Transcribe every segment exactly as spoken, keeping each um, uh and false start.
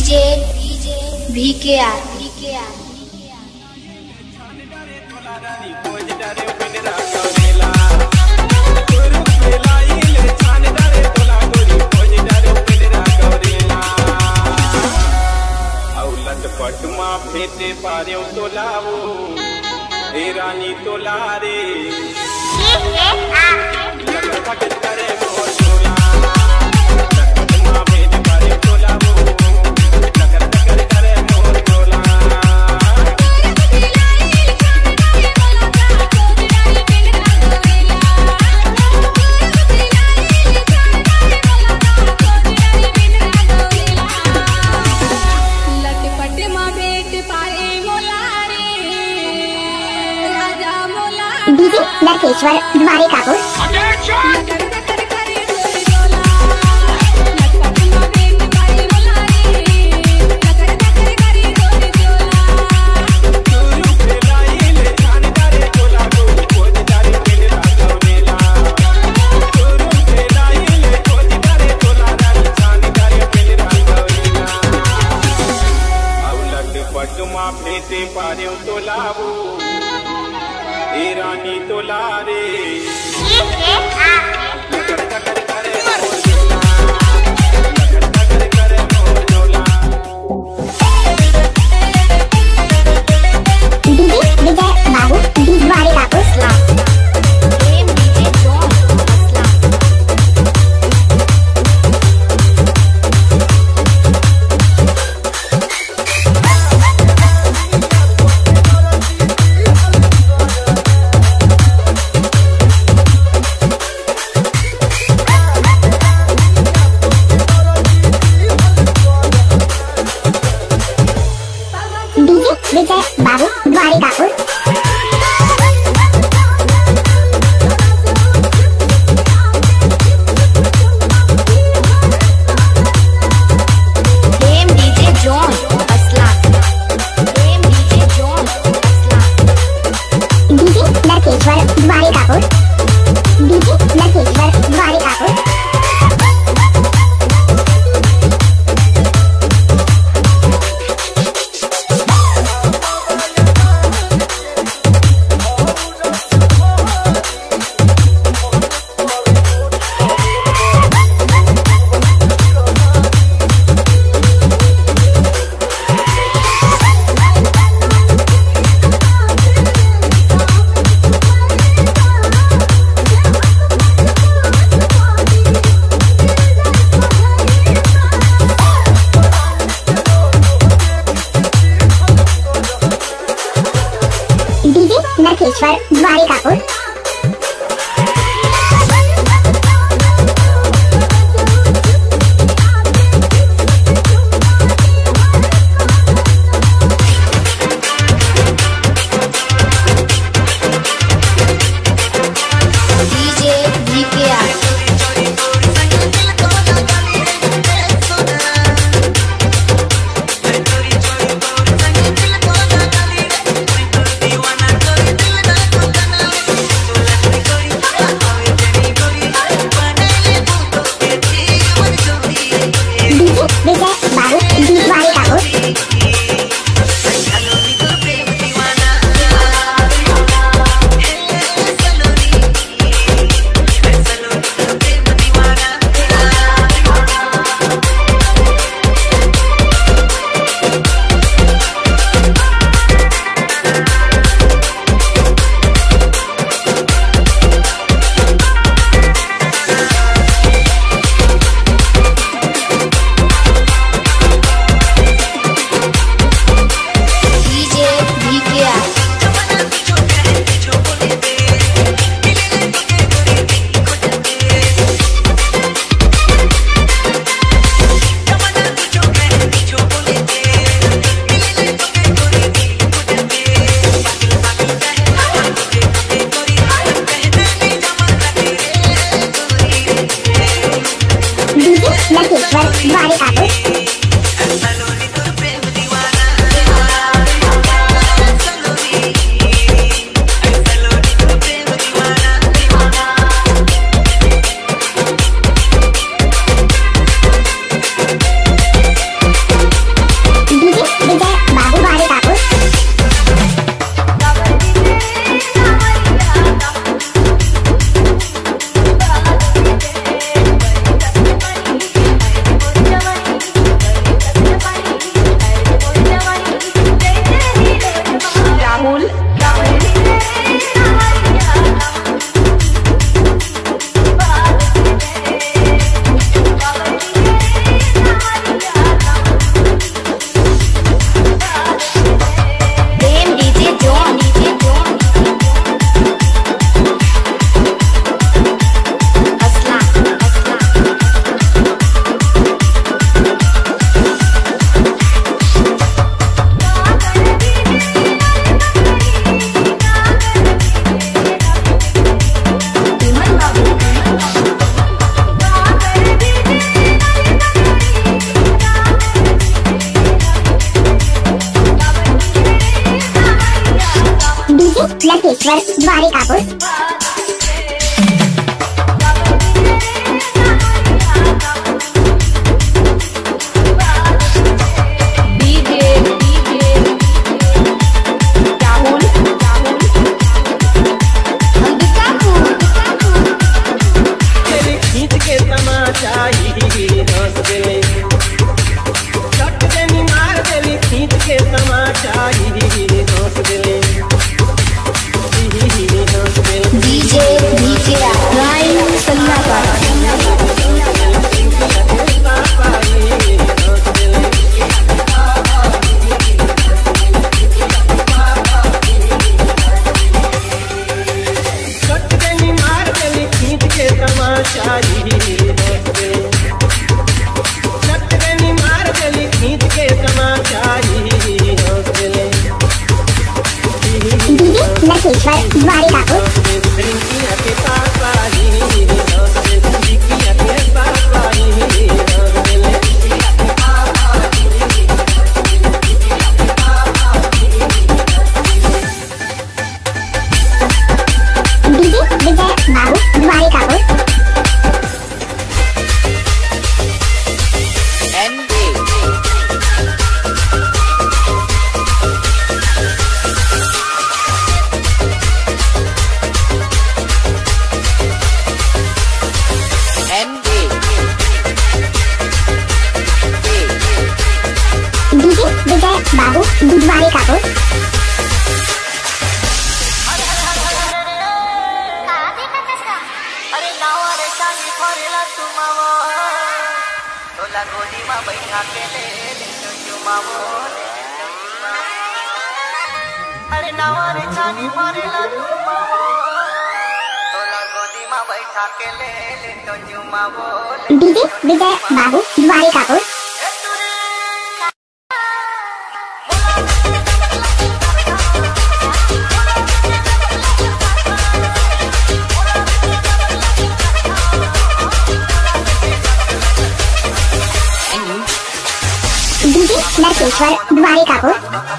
DJ V के आर पटमा फेटे पारे तोला वो हे रानी तोला रे करे मोर तोला पटमा फेटे पारे तोला वो टकर टकर करे मोर तोला डीजे नरकेश्वर द्वारे कापुर पटमा फेटे पारे तोला वो हे रानी तोला रे विजय बाबू द्वारे कापुर डीजे नरकेश्वर द्वारे कापुर डीजे नरकेश्वर द्वारे कापुर नरकेश्वर द्वारे कापुर डीजे वी के आर विजय बाबू द्वारे कापुर नरकेश्वर द्वारे कापुर नरकेश्वर द्वारिकापुर। नरकेश्वर द्वारिकापुर। बाबू द्वारिकापुर। अरे नावा रे चांदी फरेला तुमावो तोला गोदी मा बैठा के ले ले तुमावो। अरे नावा रे चांदी फरेला तुमावो तोला गोदी मा बैठा के ले ले तुमावो। DJ Vijay Babu द्वारिकापुर। DJ Narkeshwar द्वारिकापुर।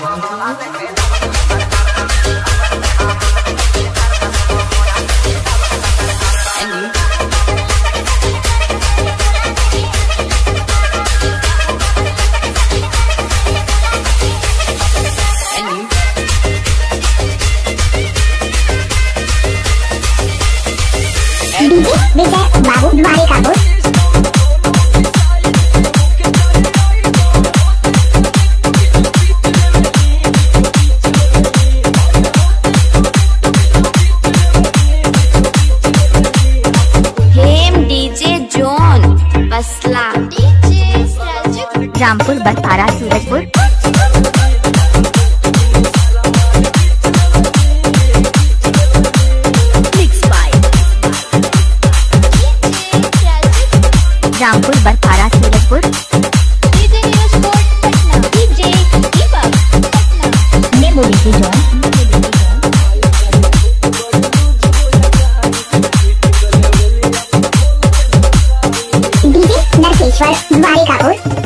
DJ Vijay Babu Dwarikapur. Rampur Basara Surajpur. Rampur Basara Surajpur. Memory की जॉन। डीजे नरकेश्वर द्वारिकापुर।